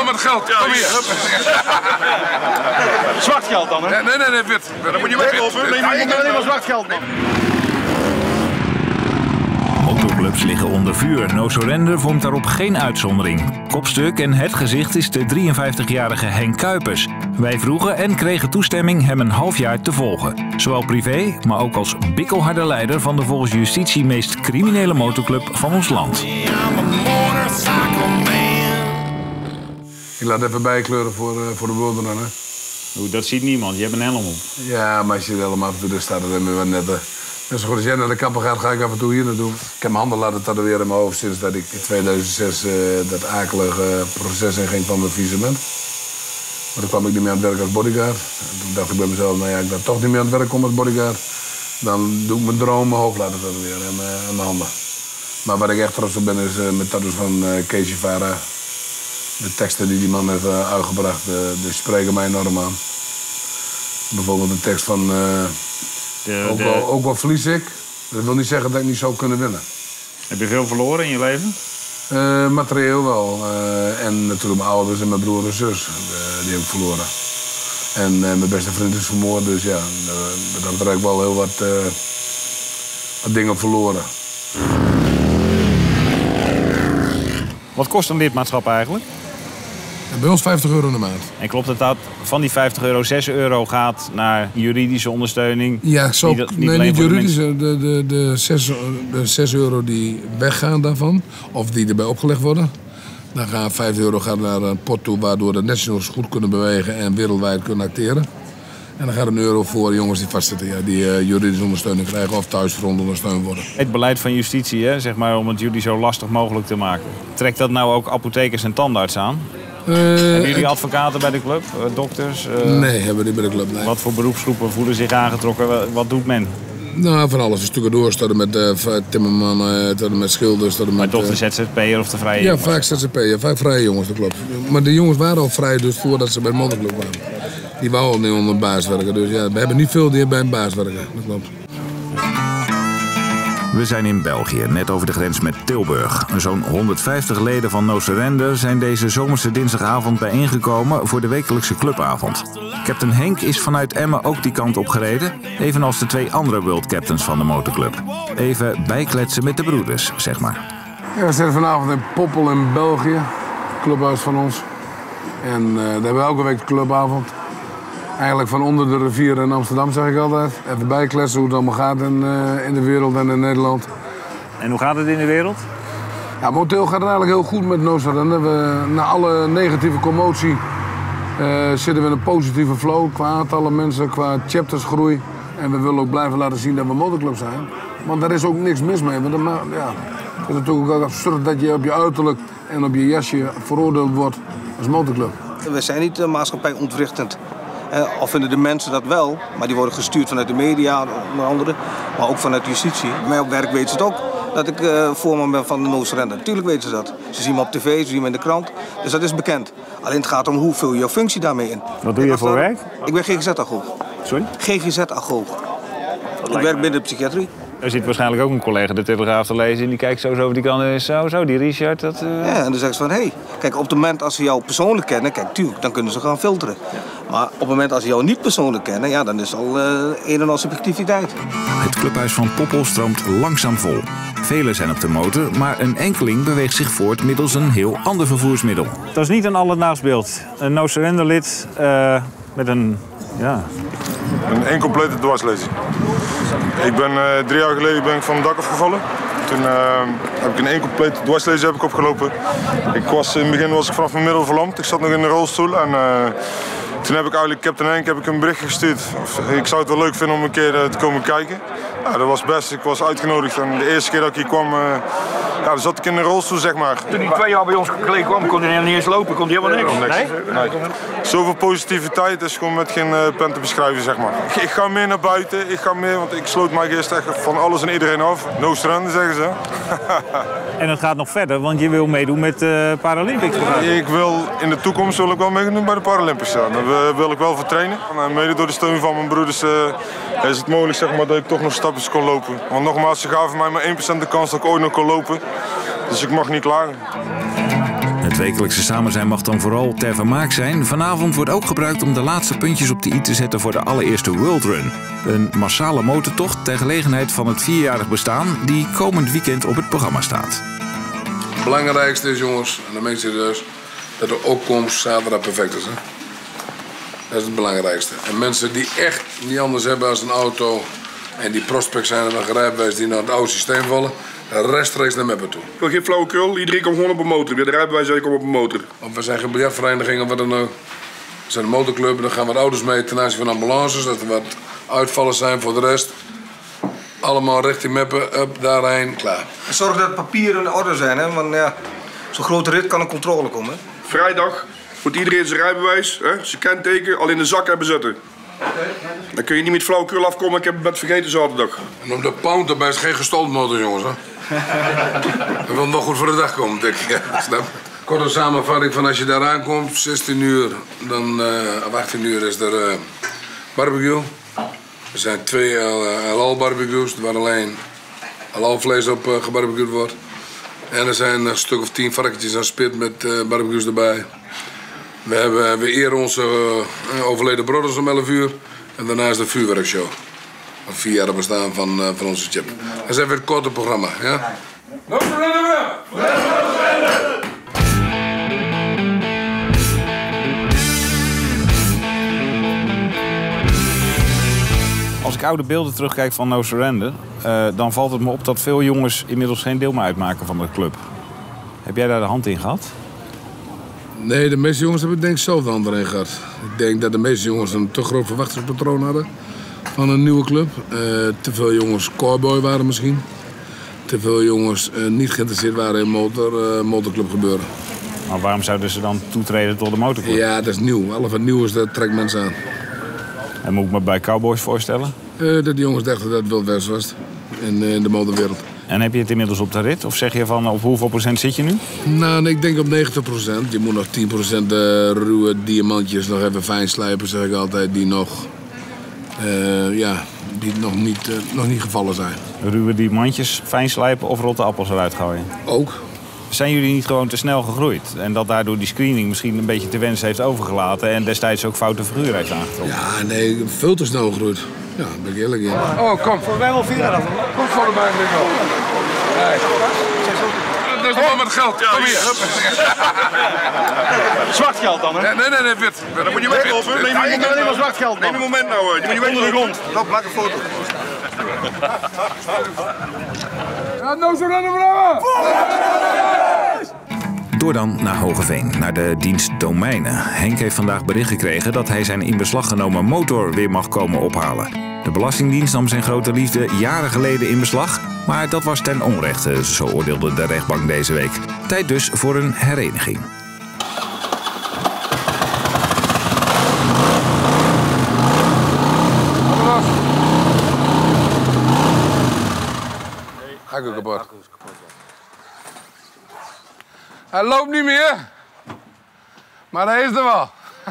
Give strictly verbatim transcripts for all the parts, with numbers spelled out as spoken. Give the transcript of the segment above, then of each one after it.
Kom met geld, kom hier. Zwart geld dan, hè? Nee, nee, nee, wit. Dan moet je maar wit. Nee, maar ik heb alleen maar zwart geld, man. Motoclubs liggen onder vuur. No Surrender vormt daarop geen uitzondering. Kopstuk en het gezicht is de drieënvijftigjarige Henk Kuipers. Wij vroegen en kregen toestemming hem een half jaar te volgen. Zowel privé, maar ook als bikkelharde leider van de volgens justitie meest criminele motoclub van ons land. Ik laat even bijkleuren voor, uh, voor de boerderij, hè. Oeh, dat ziet niemand. Je hebt een helm op. Ja, maar als je er helemaal af en toe dus staat, dan weer wat netter. Dus zo goed als jij naar de kapper gaat, ga ik af en toe hier naartoe. Ik heb mijn handen laten tatoeëren in mijn hoofd sinds dat ik in tweeduizend zes uh, dat akelige proces inging van mijn visement. Maar toen kwam ik niet meer aan het werk als bodyguard. En toen dacht ik bij mezelf, nou ja, ik dan toch niet meer aan het werk kom als bodyguard. Dan doe ik mijn droom mijn hoofd laten tatoeëren en uh, aan de handen. Maar waar ik echt trots op ben is uh, met tattoos van uh, Kees Vara. De teksten die die man heeft uh, uitgebracht, uh, die spreken mij enorm aan. Bijvoorbeeld een tekst van... Uh, de, ook, de... wel, ook wel verlies ik. Dat wil niet zeggen dat ik niet zou kunnen winnen. Heb je veel verloren in je leven? Uh, materieel wel. Uh, en natuurlijk mijn ouders en mijn broer en zus. Uh, die heb ik verloren. En uh, mijn beste vriend is vermoord. Dus ja, uh, daar heb ik wel heel wat, uh, wat dingen verloren. Wat kost een lidmaatschap eigenlijk? Bij ons vijftig euro in de maand. En klopt het dat van die vijftig euro zes euro gaat naar juridische ondersteuning? Ja, zo, niet, niet nee, niet juridische. De, de, de, de, zes, de zes euro die weggaan daarvan, of die erbij opgelegd worden. Dan gaan vijf euro gaat naar een pot toe waardoor de nationals goed kunnen bewegen en wereldwijd kunnen acteren. En dan gaat een euro voor jongens die vastzitten, ja, die uh, juridische ondersteuning krijgen of thuisgrond ondersteund worden. Het beleid van justitie, hè, zeg maar, om het jullie zo lastig mogelijk te maken. Trekt dat nou ook apothekers en tandarts aan? Uh, hebben jullie advocaten bij de club, uh, dokters? Uh, nee, hebben we niet bij de club. Nee. Wat voor beroepsgroepen voelen zich aangetrokken? Wat, wat doet men? Nou, van alles. Een stukje door, tot en met uh, timmermannen, tot en met schilders. Tot en maar met, toch de Z Z P'er of de vrije ja, jongens? vaak Z Z P'er, vaak vrije jongens, dat klopt. Maar de jongens waren al vrij dus voordat ze bij de motoclub waren. Die wouden al niet onder een baas werken. Dus ja, we hebben niet veel die bij een baas werken, dat klopt. We zijn in België, net over de grens met Tilburg. Zo'n honderdvijftig leden van No Surrender zijn deze zomerse dinsdagavond bijeengekomen voor de wekelijkse clubavond. Captain Henk is vanuit Emmen ook die kant op gereden, evenals de twee andere world captains van de motorclub. Even bijkletsen met de broeders, zeg maar. Ja, we zitten vanavond in Poppel in België, clubhuis van ons. En uh, daar hebben we elke week de clubavond. Eigenlijk van onder de rivier in Amsterdam, zeg ik altijd. Even bijkletsen hoe het allemaal gaat in, uh, in de wereld en in Nederland. En hoe gaat het in de wereld? Ja, momenteel gaat het eigenlijk heel goed met No Surrender. We, na alle negatieve commotie uh, zitten we in een positieve flow qua aantallen mensen, qua chaptersgroei. En we willen ook blijven laten zien dat we motorclub zijn. Want daar is ook niks mis mee. Want dan, ja, het is natuurlijk ook absurd dat je op je uiterlijk en op je jasje veroordeeld wordt als motorclub. We zijn niet de maatschappij ontwrichtend. Uh, al vinden de mensen dat wel, maar die worden gestuurd vanuit de media, onder andere, maar ook vanuit justitie. Bij mij op werk weten ze het ook, dat ik uh, voorman ben van de No Surrender. Natuurlijk weten ze dat. Ze zien me op tv, ze zien me in de krant, dus dat is bekend. Alleen het gaat om hoe vul je jouw functie daarmee in. Wat doe je voor werk? Ik ben G G Z-agoog. Sorry? G G Z-agoog. Ik werk binnen de psychiatrie. Er zit waarschijnlijk ook een collega de Telegraaf te lezen en die kijkt zo over die kant en zo, zo, die Richard, dat... Uh... Ja, en dan zeggen ze van, hé, hey, kijk, op het moment als ze jou persoonlijk kennen, kijk, tuurlijk, dan kunnen ze gaan filteren. Ja. Maar op het moment als ze jou niet persoonlijk kennen, ja, dan is het al uh, een en al subjectiviteit. Het clubhuis van Poppel stroomt langzaam vol. Velen zijn op de motor, maar een enkeling beweegt zich voort middels een heel ander vervoersmiddel. Dat is niet een alledaags beeld. Een No Surrender lid uh, met een, ja... Een incomplete dwarslezing. Ik ben uh, drie jaar geleden ben ik van het dak afgevallen. Toen uh, heb ik een incomplete dwarslezing heb ik opgelopen. Ik was, in het begin was ik vanaf mijn middel verlamd. Ik zat nog in de rolstoel en uh, toen heb ik eigenlijk Captain Henk heb ik een bericht gestuurd. Ik zou het wel leuk vinden om een keer uh, te komen kijken. Ja, dat was best. Ik was uitgenodigd en de eerste keer dat ik hier kwam, uh, ja, dan zat ik in de rolstoel, zeg maar. Toen hij twee jaar bij ons geleden kwam, kon hij niet eens lopen, kon hij helemaal niks. niks. Nee? Nee. Zoveel positiviteit is gewoon met geen uh, pen te beschrijven, zeg maar. Ik, ik ga meer naar buiten, ik ga meer, want ik sloot mij gisteren echt van alles en iedereen af. No surrender, zeggen ze. En het gaat nog verder, want je wil meedoen met de uh, Paralympics. Ik wil, in de toekomst wil ik wel meedoen bij de Paralympics. Ja. Daar wil ik wel voor trainen. En mede door de steun van mijn broeders uh, is het mogelijk, zeg maar, dat ik toch nog stapjes kon lopen. Want nogmaals, ze gaven mij maar één procent de kans dat ik ooit nog kon lopen. Dus ik mag niet klagen. Het wekelijkse samen zijn mag dan vooral ter vermaak zijn. Vanavond wordt ook gebruikt om de laatste puntjes op de i te zetten voor de allereerste World Run. Een massale motortocht ter gelegenheid van het vierjarig bestaan die komend weekend op het programma staat. Het belangrijkste is, jongens, en dan meen ik serieus, dat de opkomst zaterdag perfect is. Hè? Dat is het belangrijkste. En mensen die echt niet anders hebben als een auto en die prospect zijn en een rijbewijs die naar het oude systeem vallen, rechtstreeks naar Meppen toe. Ik wil geen flauwekul, iedereen komt gewoon op een motor. Weer de rijbewijs, ik kom op een motor. Want we zijn geen biljartvereniging of wat dan ook. We zijn een motorclub en dan gaan wat auto's mee ten aanzien van ambulances. Dat er wat uitvallen zijn voor de rest. Allemaal richting Meppen, up, daarheen, klaar. En zorg dat papieren in orde zijn, hè? Want ja, zo'n grote rit kan een controle komen. Hè? Vrijdag moet iedereen zijn rijbewijs, hè, zijn kenteken, al in de zak hebben zitten. Dan kun je niet met flauwekul afkomen, ik heb het bed vergeten zaterdag. En op de pound erbij is geen gestolen motor, jongens. Hè? Dat wil nog goed voor de dag komen, denk ik. Ja, snap. Korte samenvatting van als je daar aankomt, zestien uur, dan, uh, of achttien uur is er uh, barbecue. Er zijn twee halal barbecues, waar alleen halal vlees op uh, gebarbecued wordt. En er zijn een stuk of tien varkentjes aan spit met uh, barbecues erbij. We, hebben, we eren onze uh, overleden brothers om elf uur. En daarna is de vuurwerkshow. Een vierjarig bestaan van, uh, van onze chip. Dat is even het korte programma, ja? Als ik oude beelden terugkijk van No Surrender, uh, dan valt het me op dat veel jongens inmiddels geen deel meer uitmaken van de club. Heb jij daar de hand in gehad? Nee, de meeste jongens hebben denk ik zelf de hand erin gehad. Ik denk dat de meeste jongens een te groot verwachtingspatroon hadden van een nieuwe club. Uh, te veel jongens cowboy waren misschien. Te veel jongens uh, niet geïnteresseerd waren in motor, uh, motorclub gebeuren. Maar waarom zouden ze dan toetreden tot de motorclub? Ja, dat is nieuw. Alles wat nieuw is, dat trekt mensen aan. En moet ik me bij cowboys voorstellen? Uh, dat die jongens dachten dat het Wild West was in, uh, in de motorwereld. En heb je het inmiddels op de rit? Of zeg je van op hoeveel procent zit je nu? Nou, ik denk op negentig procent. Je moet nog tien procent uh, ruwe diamantjes nog even fijn slijpen, zeg ik altijd, die nog, uh, ja, die nog, niet, uh, nog niet gevallen zijn. Ruwe diamantjes fijn slijpen of rotte appels eruit gooien? Ook. Zijn jullie niet gewoon te snel gegroeid? En dat daardoor die screening misschien een beetje te wensen heeft overgelaten en destijds ook foute figuur heeft aangetrokken? Ja, nee, veel te snel gegroeid. Ja, daar ben ik eerlijk in. Oh, kom. Voor mij wel vier jaar. Kom voor de bank, Rico. Nee. Dat is de man met het geld. Kom hier. Zwart geld dan, hè? Nee, nee, nee, nee, wit. Dan moet je weglopen. Neem Ja, ik heb alleen maar zwart geld, man. Neem een moment nou, die moet je weg onder de grond. Rob, maak een foto. Ja, No Surrender, bravo! Door dan naar Hogeveen, naar de dienst Domeinen. Henk heeft vandaag bericht gekregen dat hij zijn in beslag genomen motor weer mag komen ophalen. De Belastingdienst nam zijn grote liefde jaren geleden in beslag, maar dat was ten onrechte, zo oordeelde de rechtbank deze week. Tijd dus voor een hereniging. Accu kapot. Hij loopt niet meer, maar hij is er wel.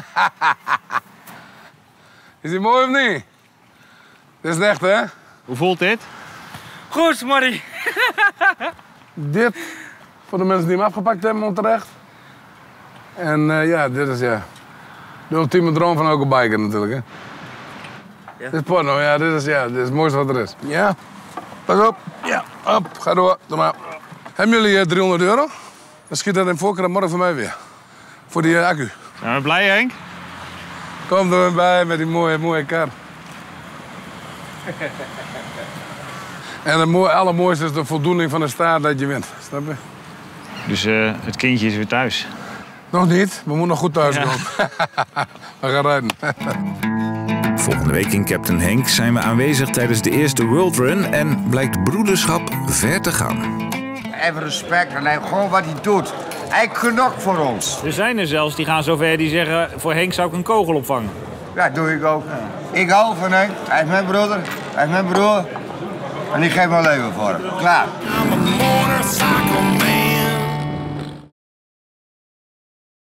Is hij mooi of niet? Dit is het echt, hè? Hoe voelt dit? Goed, Marty. Dit, voor de mensen die hem afgepakt hebben, onterecht. En uh, ja, dit is ja, de ultieme droom van elke biker natuurlijk, hè? Ja. Dit is porno, ja, dit is, ja, dit is het mooiste wat er is. Ja, pas op. Ja, op, ga door, doe maar. Hebben jullie uh, driehonderd euro? Dan schiet dat in voorkeur morgen voor mij weer. Voor die uh, accu. Zijn we blij, Henk? Kom er bij met die mooie, mooie kar. En het mooie, allermooiste is de voldoening van de staat dat je wint. Snap je? Dus uh, het kindje is weer thuis? Nog niet. We moeten nog goed thuis komen. Ja. We gaan rijden. Volgende week in Captain Henk zijn we aanwezig tijdens de eerste World Run en blijkt broederschap ver te gaan. Even respect en gewoon wat hij doet. Hij knokt voor ons. Er zijn er zelfs die gaan zover die zeggen, voor Henk zou ik een kogel opvangen. Ja, dat doe ik ook. Ik hou van Henk. Hij is mijn broeder. Hij is mijn broer. En ik geef mijn leven voor hem. Klaar.